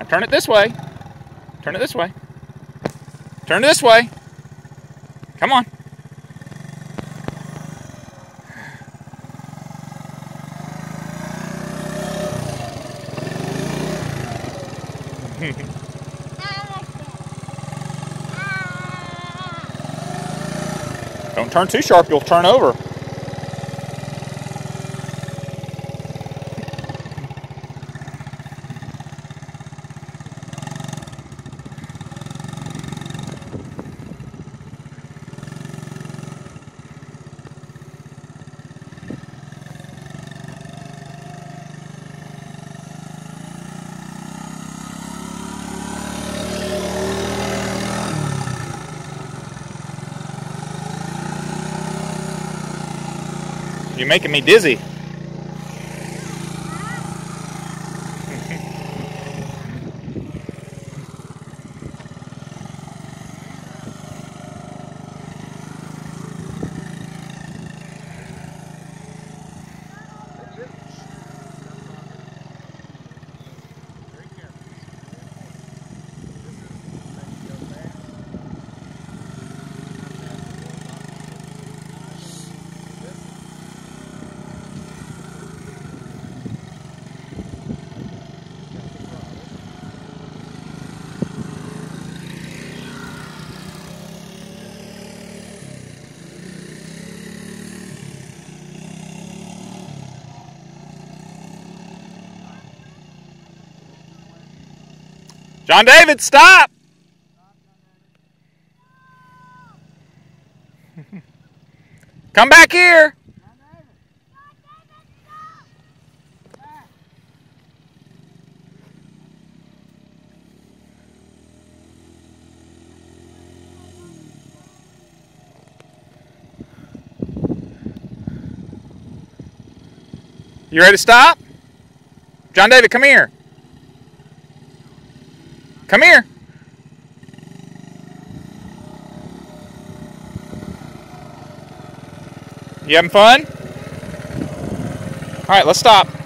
turn it this way. Turn it this way. Turn it this way. Come on. Don't turn too sharp, you'll turn over. You're making me dizzy. John David, stop! Come back here! You ready to stop? John David, come here. Come here. You having fun? All right, let's stop.